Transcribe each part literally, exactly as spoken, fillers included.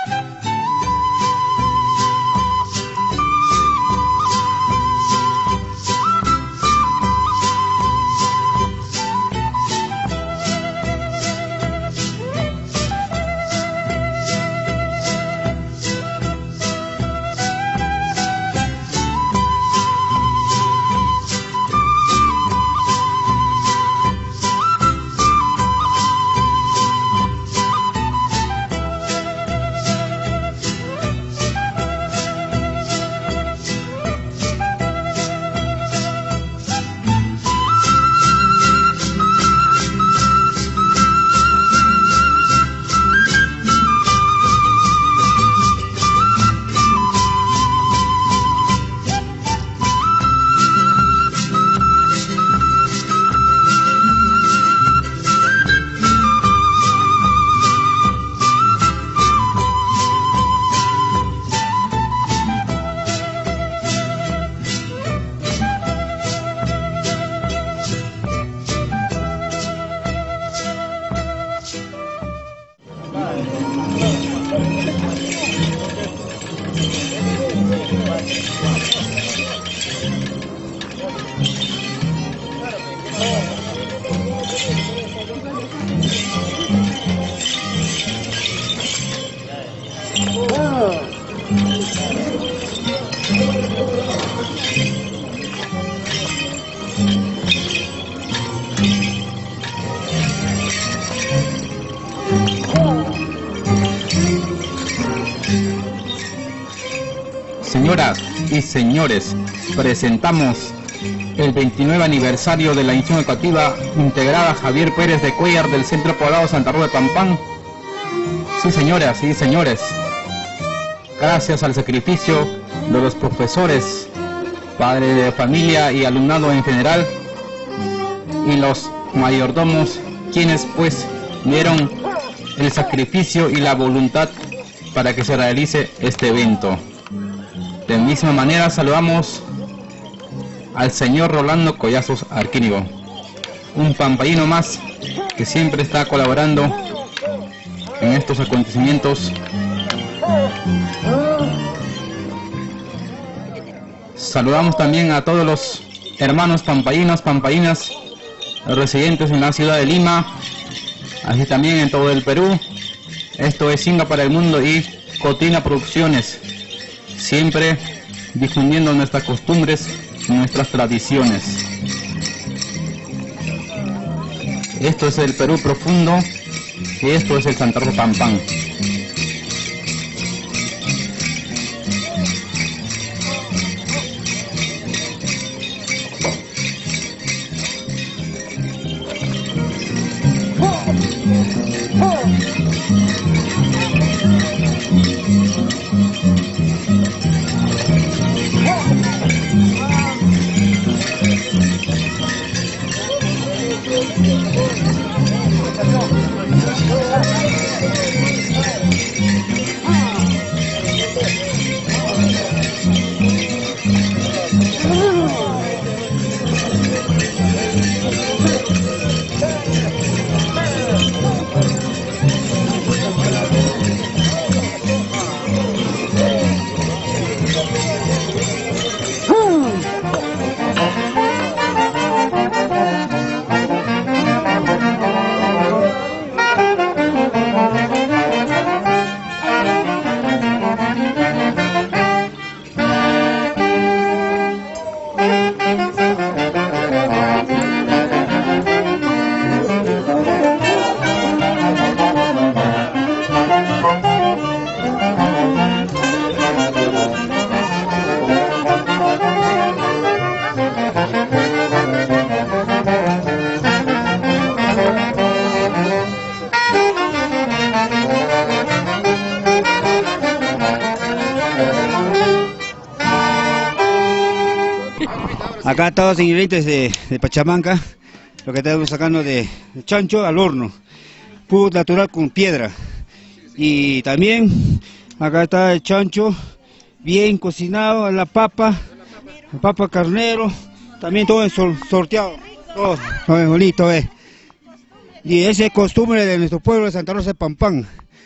Señoras y señores, presentamos el veintinueve aniversario de la institución educativa integrada Javier Pérez de Cuellar del Centro Poblado Santa Rosa de Pampán. Sí, señoras y señores, gracias al sacrificio de los profesores, padres de familia y alumnado en general, y los mayordomos, quienes pues dieron el sacrificio y la voluntad para que se realice este evento. De misma manera saludamos al señor Rolando Collazos Arquínigo, un pampayino más que siempre está colaborando en estos acontecimientos. Saludamos también a todos los hermanos pampayinos, pampayinas residentes en la ciudad de Lima, así también en todo el Perú. Esto es Singa para el Mundo y Cotina Producciones, siempre difundiendo nuestras costumbres, nuestras tradiciones. Esto es el Perú profundo y esto es el Santa Rosa Pampán. Acá todos los ingredientes de, de Pachamanca, lo que estamos sacando de, de chancho al horno, puro natural con piedra. Y también acá está el chancho bien cocinado, la papa, la papa carnero, también todo es sorteado, todo, todo es bonito, eh. Y esa es costumbre de nuestro pueblo de Santa Rosa de Pampán.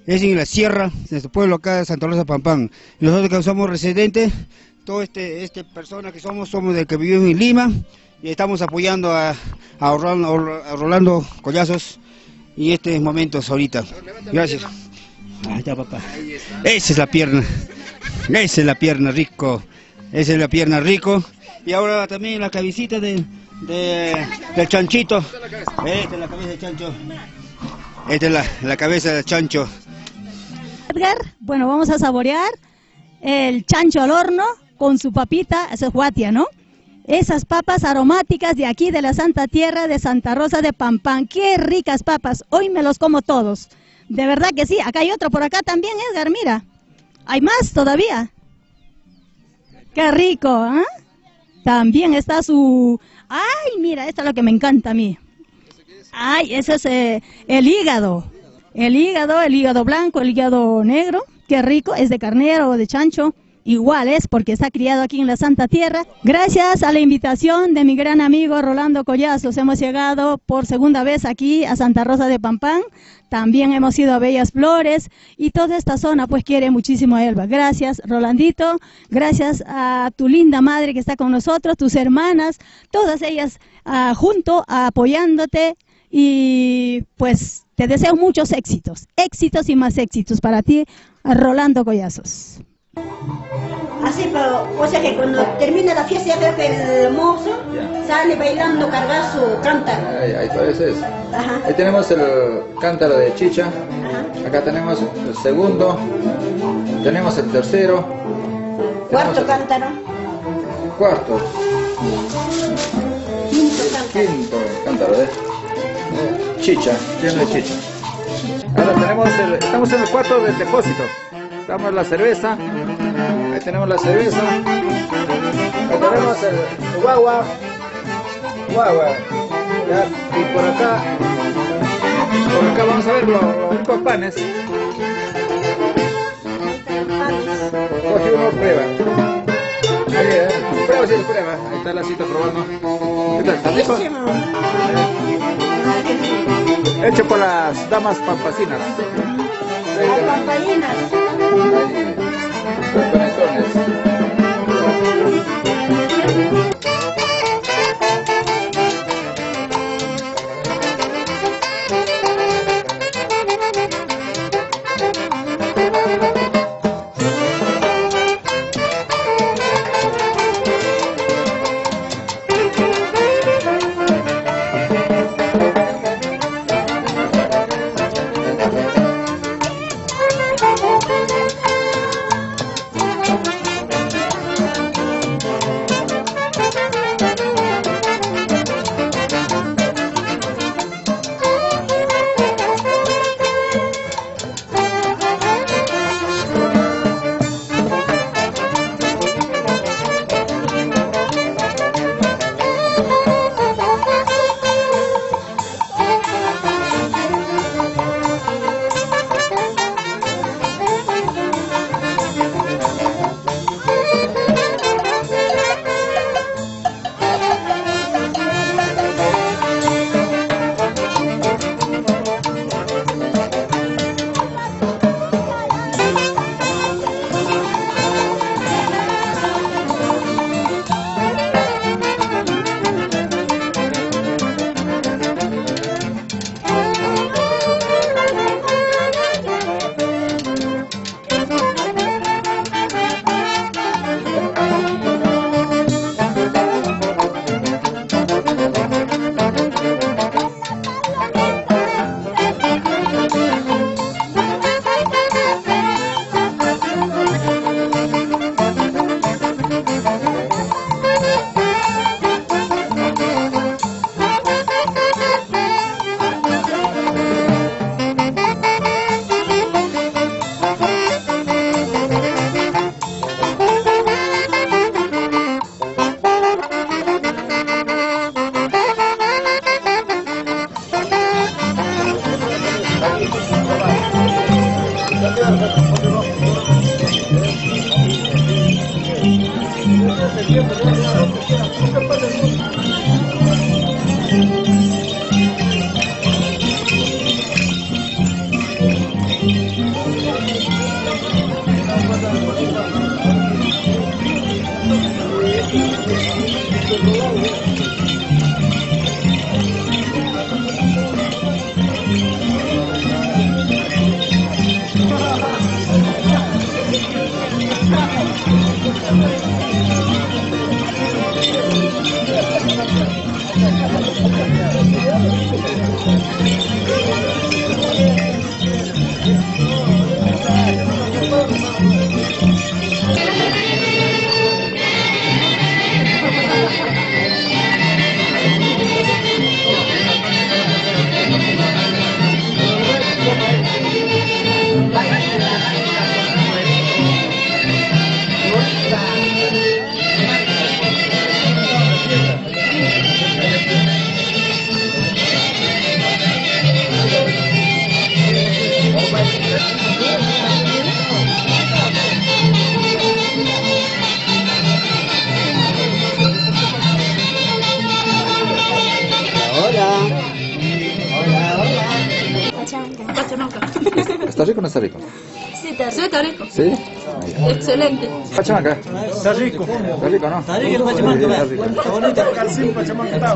es en la sierra, de nuestro pueblo acá de Santa Rosa Pampán. Nosotros que somos residentes, todo este, este persona que somos, somos del que vivimos en Lima, y estamos apoyando a, a, Rolando, a Rolando Collazos en estos momentos ahorita. Gracias. Ahí está, papá. Esa es la pierna, esa es la pierna rico, esa es la pierna rico. Y ahora también la cabecita de, de, del chanchito. Esta es la cabeza del chancho. Esta es la, la cabeza del chancho. Edgar, bueno, vamos a saborear el chancho al horno con su papita, eso es guatia, ¿no? Esas papas aromáticas de aquí de la Santa Tierra de Santa Rosa de Pampán. Qué ricas papas, hoy me los como todos. De verdad que sí, acá hay otro por acá también, Edgar, mira. Hay más todavía. Qué rico, ¿eh? También está su... Ay, mira, esto es lo que me encanta a mí. Ay, ese es eh, el hígado. El hígado, el hígado blanco, el hígado negro. Qué rico, es de carnero o de chancho. Igual es porque está criado aquí en la Santa Tierra. Gracias a la invitación de mi gran amigo Rolando Collazos, hemos llegado por segunda vez aquí a Santa Rosa de Pampán. También hemos ido a Bellas Flores y toda esta zona pues quiere muchísimo a Elba. Gracias, Rolandito, gracias a tu linda madre que está con nosotros, tus hermanas, todas ellas uh, junto, uh, apoyándote, y pues te deseo muchos éxitos, éxitos y más éxitos para ti, Rolando Collazos. Así, pero, o sea que cuando termina la fiesta ya veo que el mozo yeah. sale bailando, cargar su cántaro. Ahí, ahí parece eso. Ajá. Ahí tenemos el cántaro de chicha. Ajá. Acá tenemos el segundo. Tenemos el tercero. Cuarto el... cántaro. Cuarto. Quinto cántaro. Quinto cántaro de chicha, lleno de chicha. Ahora tenemos el, estamos en el cuarto del depósito. Damos la cerveza, ahí tenemos la cerveza, ahí tenemos el guagua, guagua, ¿ya? Y por acá, por acá vamos a ver los, los ricos panes. Coge uno, prueba. Ahí, eh. Prueba, sí, prueba. Ahí está la cita probando. ¿Qué tal? ¿Está rico? Hecho por las damas pampasinas. Las pampalinas. Los panetones. ¿Está rico o no está rico? Sí, está rico. ¿Sí? Excelente. Pachamanca. Está rico. Está rico, ¿no? Está rico el Pachamanca. Está rico. Está bonito el calcín Pachamanca.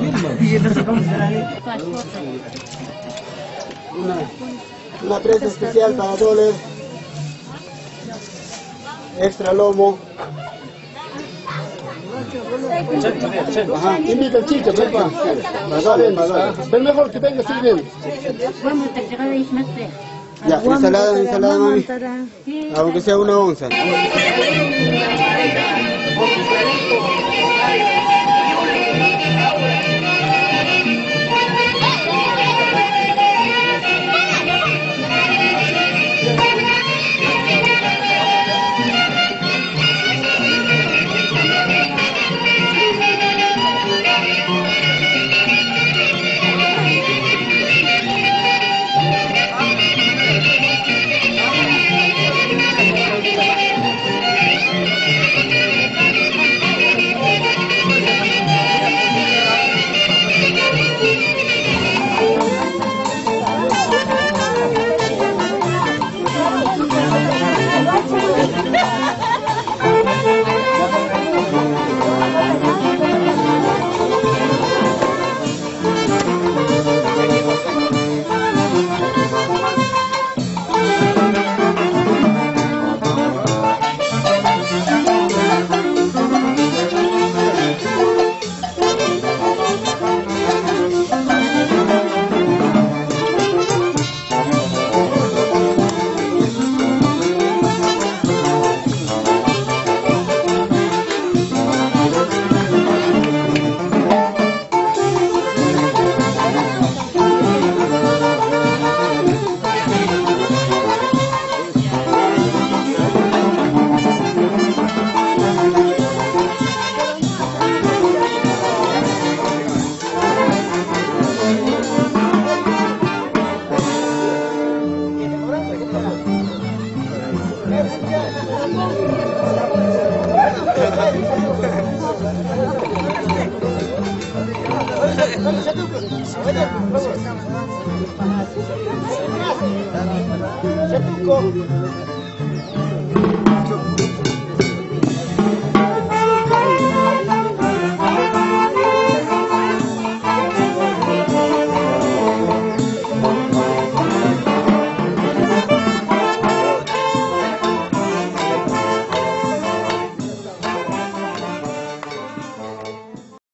Una, una presa especial para dólar. Extra lomo. Ajá, invita al chicho, pepa. Más vale, más vale. Pero mejor que venga sirviendo. Ya, ensalada, ensalada, mami. Aunque sea una onza. Setuco.